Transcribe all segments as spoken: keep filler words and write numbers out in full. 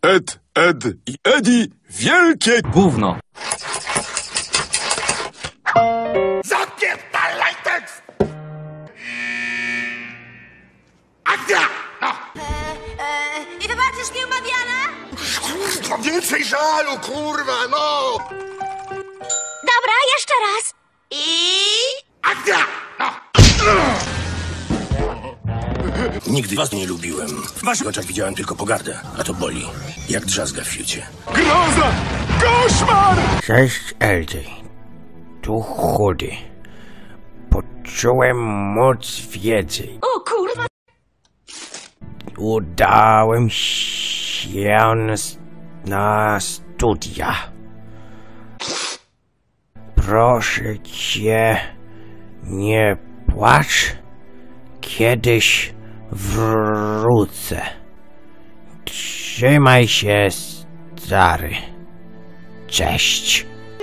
Ed, Ed i Eddie wielkie gówno. Zapierdalaj tekst! Akcja! No. E, e, I wybaczysz mi umawiane? To więcej żalu, kurwa, no! Dobra, jeszcze raz. I... Akcja! No. Nigdy was nie lubiłem. W waszych oczach widziałem tylko pogardę, a to boli. Jak drzazga w fiucie. groza! Koszmar! Cześć, L J. Tu Chudy. Poczułem moc wiedzy. O kurwa. Udałem się na, na studia. Proszę cię, nie płacz. Kiedyś wrócę. Trzymaj się, stary. Cześć.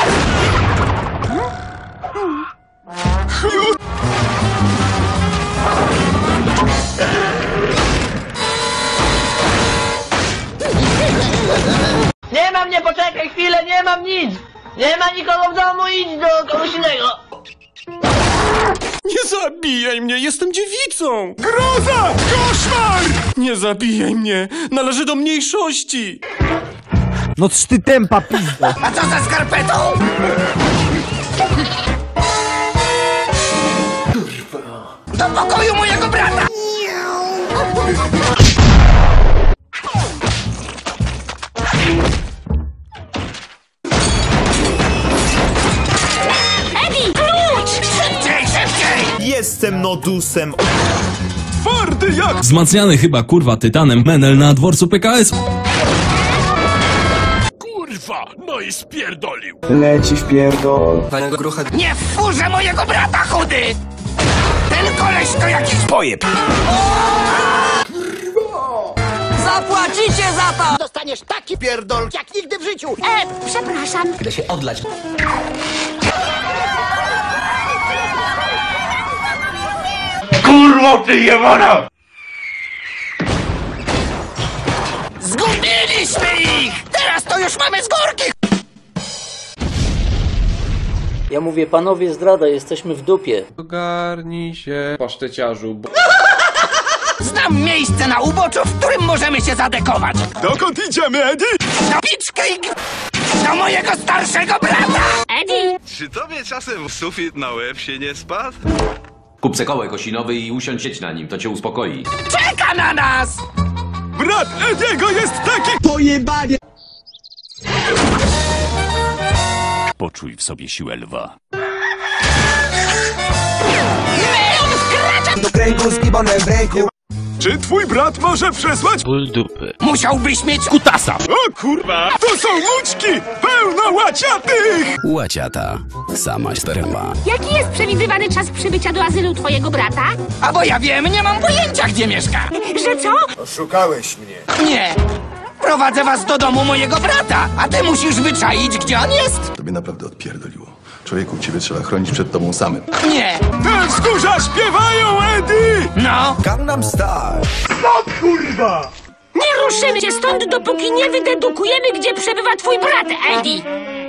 Nie mam, nie poczekaj chwilę, nie mam nic! Nie ma nikogo w domu, idź do kogoś innego! Nie zabijaj mnie, jestem dziewicą! Groza! Koszmar! Nie zabijaj mnie, należy do mniejszości! No ty tempa pizdo. A co za skarpetą? Kurwa. Do pokoju mojego brata! Eddie, klucz! Szybciej, szybciej! Jestem nodusem. Twardy jak... Wzmacniany chyba kurwa tytanem menel na dworcu P K S. Kurwa, no i spierdolił. Leci w pierdol. Nie w furze mojego brata, chudy! Ten koleś to jakiś pojeb! Zapłacicie za to! Dostaniesz taki pierdol, jak nigdy w życiu! E, przepraszam. Idę się odlać. Kurwo, ty jebana! Zgubiliśmy ich! Teraz to już mamy z górki! Ja mówię, panowie, zdrada, jesteśmy w dupie. Ogarnij się, paszteciarzu, bo... Znam miejsce na uboczu, w którym możemy się zadekować! Dokąd idziemy, Eddie? Do piczkę i g... do mojego starszego brata! Eddie, Czy tobie czasem sufit na łeb się nie spadł? Kup se kołek osinowy i usiądź sieć na nim, to cię uspokoi. Czeka na nas! Brat Ediego jest taki... Poczuj w sobie siłę lwa. Do kręgu z gibonem w ręku. Czy twój brat może przesłać... Ból dupy. Musiałbyś mieć kutasa! O kurwa, to są łódźki! Pełno łaciatych! Łaciata. Sama sperma. jaki jest przewidywany czas przybycia do azylu twojego brata? A bo ja wiem, nie mam pojęcia, gdzie mieszka! Że co? Oszukałeś mnie! Nie! Prowadzę was do domu mojego brata, a ty musisz wyczaić, gdzie on jest! Tobie naprawdę odpierdoliło. Człowieku, ciebie trzeba chronić przed tobą samym. Nie! Te wzgórza śpiewają, Eddie! No! Gangnam Style. No kurwa! Nie ruszymy się stąd, dopóki nie wydedukujemy, gdzie przebywa twój brat, Eddie.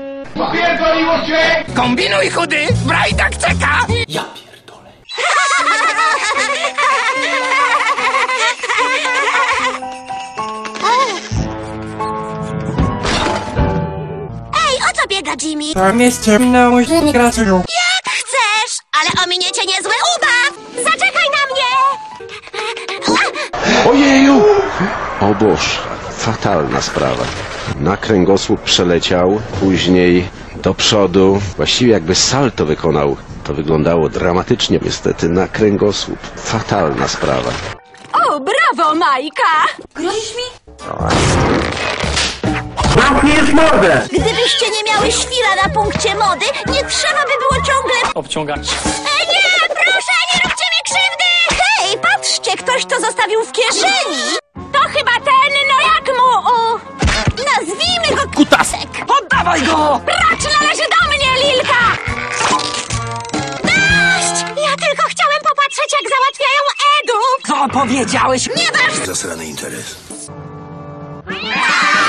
Kombinuj, chudy! Brajdak czeka! Ja pierdolę. Ej, o co biega Jimmy? Tam jest ciemność, gratuluję. Jak chcesz, ale ominiecie niezły ubaw! Zaczekaj na mnie! Ojeju! O Boż, fatalna sprawa. Na kręgosłup przeleciał, później do przodu, właściwie jakby salto wykonał. To wyglądało dramatycznie, niestety na kręgosłup. Fatalna sprawa. O, brawo, Majka! Grozisz mi? Gdybyście nie miały świra na punkcie mody, nie trzeba by było ciągle... Obciągać. E, nie, proszę, nie róbcie mi krzywdy! Hej, patrzcie, ktoś to zostawił w kieszeni! To chyba ten, no jak mu... U... Nazwijmy go... Kutasek! Oddawaj go! Brać należy do mnie, Lilka! Dość! Ja tylko chciałem popatrzeć, jak załatwiają Edów! Co powiedziałeś? Nie waż... Zasrany interes. Aaa!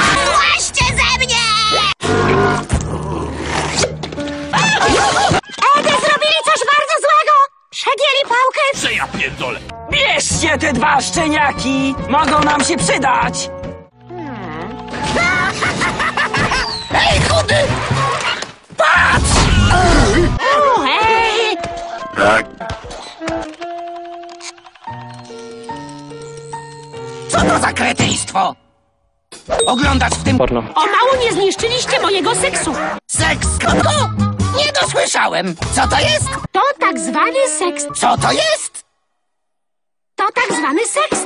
A szczeniaki mogą nam się przydać! Ej, chudy! Patrz! O, hej! Co to za kretyństwo? Oglądasz w tym porno. O mało nie zniszczyliście mojego seksu. Seks? Kotku? Nie dosłyszałem. Co to jest? To tak zwany seks. Co to jest? To tak zwany seks.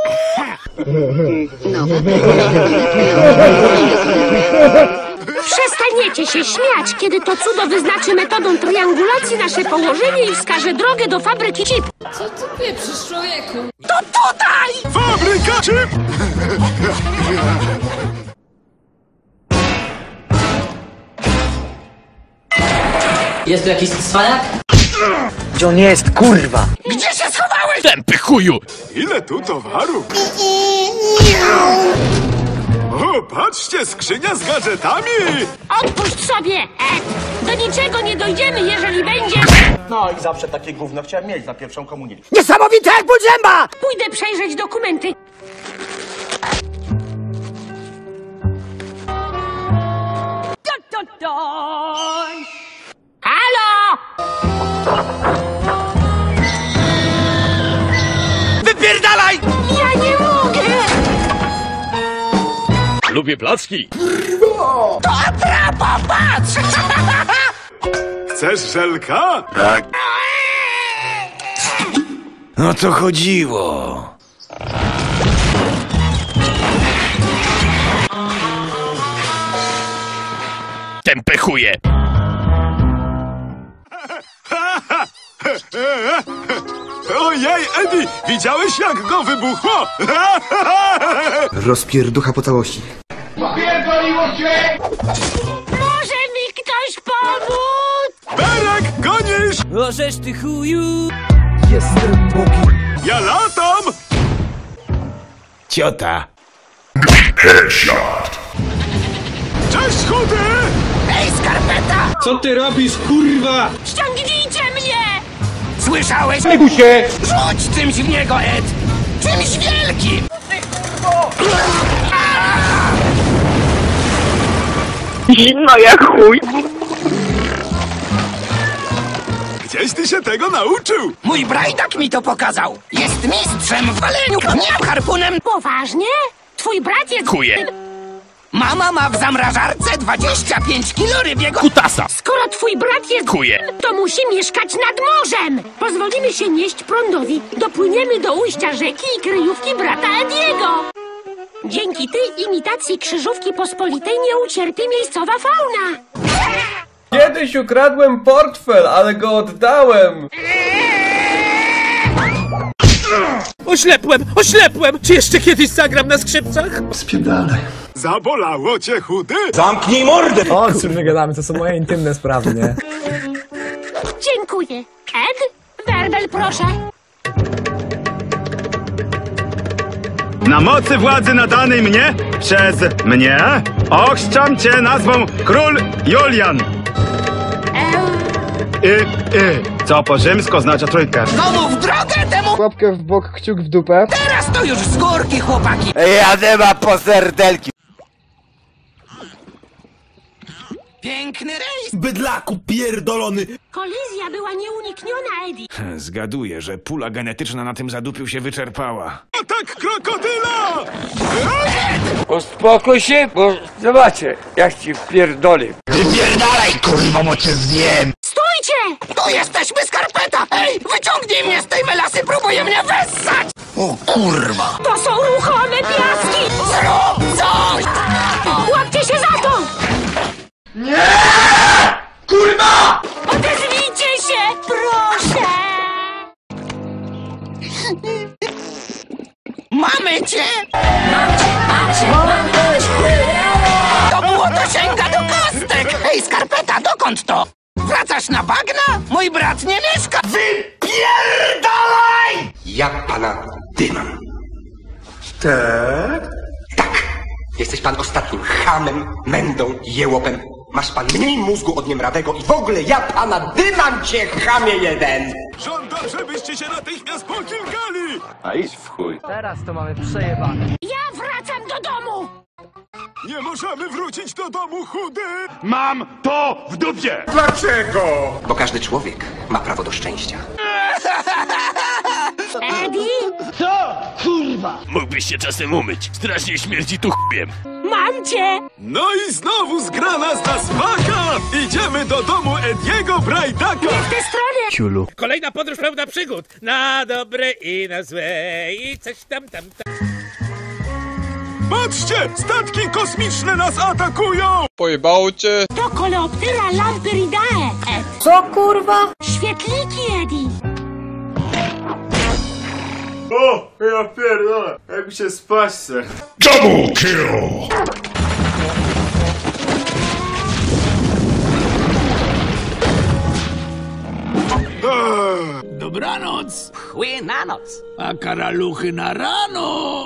Przestaniecie się śmiać, kiedy to cudo wyznaczy metodą triangulacji nasze położenie i wskaże drogę do fabryki chip. Co ty pieprzysz, człowieku? To tutaj! Fabryka chip! Jest tu jakiś cwaniak? Gdzie on jest, kurwa? Gdzie się schowałeś? Tępy chuju! Ile tu towaru? O, patrzcie, skrzynia z gadżetami! Odpuść sobie, Ed! Do niczego nie dojdziemy, jeżeli będzie... No i zawsze takie gówno chciałem mieć na pierwszą komunię. Niesamowite jak ból zęba! Pójdę przejrzeć dokumenty. Halo! Wypierdalaj! Ja nie mogę! Lubię placki! To atrapa, patrz! Chcesz żelka? Tak. O to chodziło. Tępy chuje! Ojej, Eddie, widziałeś jak go wybuchło? Rozpierducha po całości. Może mi ktoś pomóc? Berek, gonisz! Możesz ty chuju! Jestem Bogiem. Ja latam! Ciota. Cześć, chudy! Ej, skarpeta! Co ty robisz, kurwa? Ściągnijcie mnie! Słyszałeś? Leguj się! Rzuć czymś w niego, Ed! Czymś wielkim! Zimno jak chuj. Gdzieś ty się tego nauczył? Mój brajdak mi to pokazał! Jest mistrzem w waleniu nie harpunem! Poważnie? Twój brat jest... Chuje! Mama ma w zamrażarce dwadzieścia pięć kilo rybiego... Kutasa! Skoro twój brat jest... Chuje! To musi mieszkać nad morzem! Pozwolimy się nieść prądowi. Dopłyniemy do ujścia rzeki i kryjówki brata Ediego. Dzięki tej imitacji krzyżówki pospolitej nie ucierpi miejscowa fauna. Kiedyś ukradłem portfel, ale go oddałem. Oślepłem! Oślepłem! Czy jeszcze kiedyś zagram na skrzypcach? Spierdalaj. Zabolało cię, chudy? Zamknij mordę! O, co my gadamy, to są moje intymne sprawy, nie? Dziękuję. Ed, werbel proszę. Na mocy władzy nadanej mnie przez mnie ochrzczam cię nazwą Król Julian. I, i, co po rzymsku oznacza trójkę. Komu w drogę, temu... Łapkę w bok, kciuk w dupę. Teraz to już z górki, chłopaki! Jadę po serdelki. Piękny rejs! Bydlaku pierdolony! Kolizja była nieunikniona, Eddie. Zgaduję, że pula genetyczna na tym zadupiu się wyczerpała. Atak krokodyla! Uspokój się, bo zobaczę, jak ci wpierdolę. Wypierdalaj, kurwa, bo cię zjem! Stójcie! Tu jesteśmy, skarpeta! Ej, wyciągnij mnie z tej melasy, próbuje mnie wessać! O kurwa! To są ruchome piaski! Zrób coś! Łapcie się za to! Nie! Kurwa! Odezwijcie się, proszę! Mamy cię! Mam cię, mam cię, mam cię! To było dosięga do kostek! Ej, skarpeta, dokąd to? Wracasz na bagna? Mój brat nie mieszka! Wypierdalaj! Ja pana dymam. Tak? Tak. Jesteś pan ostatnim chamem, mędą, jełopem. Masz pan mniej mózgu od niemrawego i w ogóle ja pana dymam cię, chamie jeden! Żądam, żebyście się natychmiast pokilgali! A idź w chuj. Teraz to mamy przejebane. Ja wracam do domu! Nie możemy wrócić do domu, chudy! Mam to w dupie! Dlaczego? Bo każdy człowiek ma prawo do szczęścia. Eddie? Co? Kurwa! Mógłbyś się czasem umyć. Strasznie śmierdzi tu chłopiem. Mam cię! No i znowu zgrana z nas waka! Idziemy do domu Ediego Brajdaka! Nie w tę stronę! Ciulu. Kolejna podróż pełna przygód. Na dobre i na złe i coś tam, tam, tam. Patrzcie! Statki kosmiczne nas atakują! Pojebało cię? To Coleoptera Lampyridae, Ed. Co kurwa? Świetliki, Eddie. O! Ja pierdolę! Jak mi się spać se. Double kill! Dobranoc. Chły na noc. A karaluchy na rano.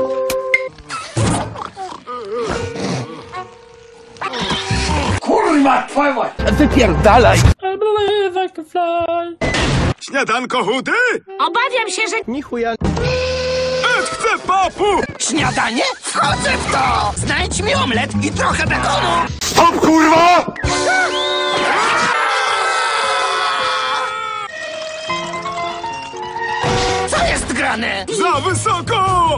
Kurwa, twoja mać. Wypierdalaj! I believe I can fly. Śniadanko, chudy? Obawiam się, że... Ni chuja. Ed chce papu! Śniadanie? Wchodzę w to. Znajdź mi omlet i trochę bekonu. Stop, kurwa! Co jest grane? Za wysoko!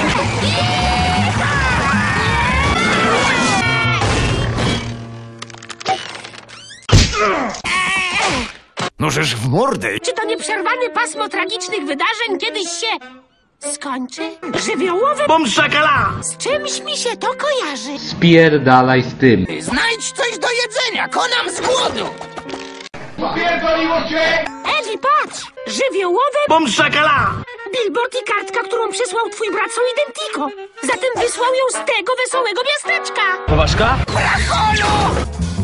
Nożesz w mordę! Czy to nieprzerwane pasmo tragicznych wydarzeń kiedyś się... skończy? Żywiołowy... Bom szakala! Z czymś mi się to kojarzy. Spierdalaj z tym. Znajdź coś do jedzenia, konam z głodu. Eddie, patrz! Żywiołowe... Bom szakala! Billboard i kartka, którą przysłał twój brat są identico. Zatem wysłał ją z tego wesołego miasteczka. Poważka? Bracholu!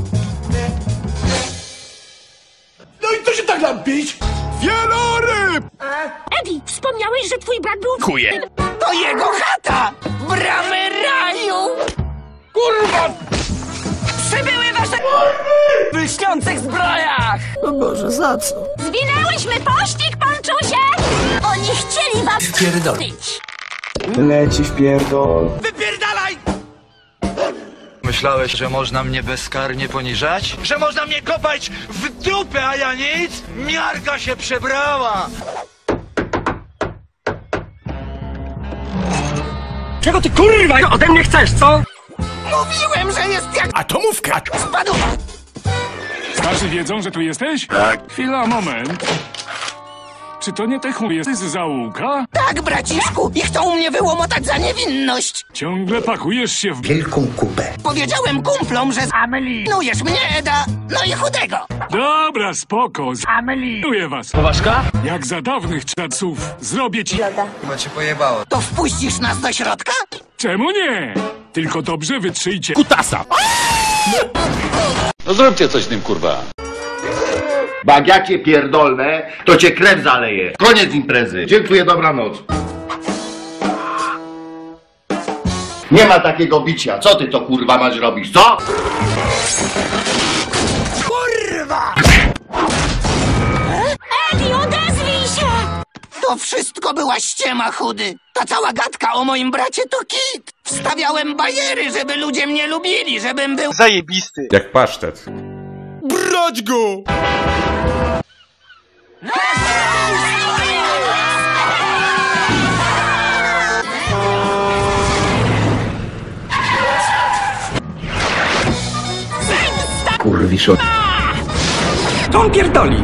No i co się tak lampić? Wieloryb! Eddie, wspomniałeś, że twój brat był... Chuje! To jego chata! Bramy raju! Kurwa! Przybyły wasze... w lśniących zbrojach! O Boże, za co? Zwinęłyśmy pościg, Ponczusie! Oni chcieli was... Pierdolić. Leci w pierdol. Wypierdalaj! Myślałeś, że można mnie bezkarnie poniżać? Że można mnie kopać w dupę, a ja nic? Miarka się przebrała! Czego ty kurwa ode mnie chcesz, co? Mówiłem, że jest jak... Atomówka! Spaduwa! Starzy wiedzą, że tu jesteś? Tak. Chwila, moment. Czy to nie te chuje z zaułka? Tak, braciszku, i chcą mnie wyłomotać za niewinność. Ciągle pakujesz się w Wielką kupę. Powiedziałem kumplom, że zamelujesz mnie, Eda, no i chudego. Dobra, spoko. Zameluję was. Poważka? Jak za dawnych czasów zrobię ci... Chyba cię pojebało. To wpuścisz nas do środka? Czemu nie? Tylko dobrze wytrzyjcie... Kutasa! No zróbcie coś z tym, kurwa. Jak ja cię pierdolnę, to cię krew zaleje. Koniec imprezy. Dziękuję, dobranoc. Nie ma takiego bicia. Co ty to kurwa masz robić, co? Kurwa! Eddie, odezwij się! To wszystko była ściema, chudy. Ta cała gadka o moim bracie to kit. Wstawiałem bajery, żeby ludzie mnie lubili, żebym był... Zajebisty. Jak pasztet. Brać go! Kurwiszo. To on pierdoli!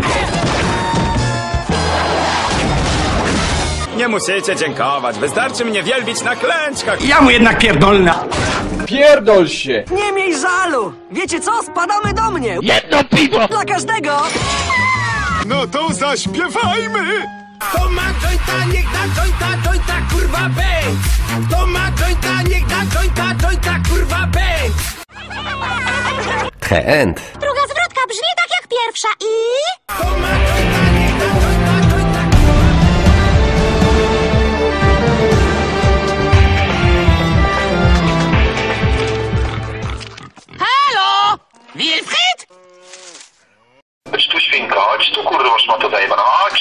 Nie musicie dziękować, wystarczy mnie wielbić na klęczkach. Ja mu jednak pierdolna! Pierdol się! Nie miej żalu! Wiecie co? Spadamy do mnie! Jedno piwo! Dla każdego! No to zaśpiewajmy! To ma jointa, niech da jointa, jointa, kurwa, bang! To ma jointa, niech da jointa, jointa, kurwa, bang! The end. Druga zwrotka brzmi tak jak pierwsza i... To ma jointa, niech da jointa, jointa, Halo! Wilfried? Chodź tu, świnko, chodź tu, kurwa, szmato zajebana, chodź!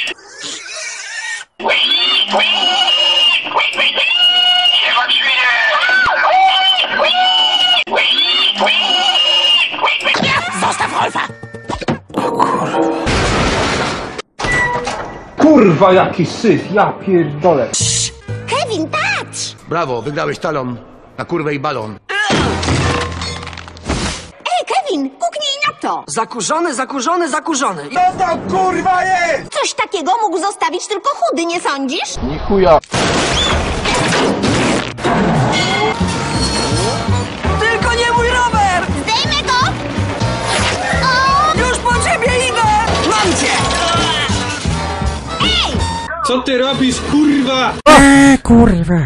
Kurwa, jaki syf, ja pierdolę. Kevin, patrz! Brawo, wygrałeś talon na kurwę i balon. Ej, Kevin, kuknij na to! Zakurzony, zakurzony, zakurzony. Co to kurwa jest? Coś takiego mógł zostawić tylko chudy, nie sądzisz? Ni chuja. Tylko nie mój rower! Zdejmę go! O! Już po ciebie idę! Mam cię! Ej! Co ty robisz, kurwa? Eee, kurwa.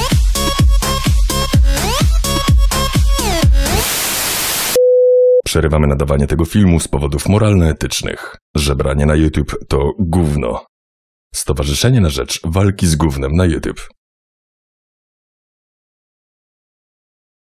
Przerywamy nadawanie tego filmu z powodów moralno-etycznych. Żebranie na YouTube to gówno. Stowarzyszenie na rzecz walki z gównem na YouTube.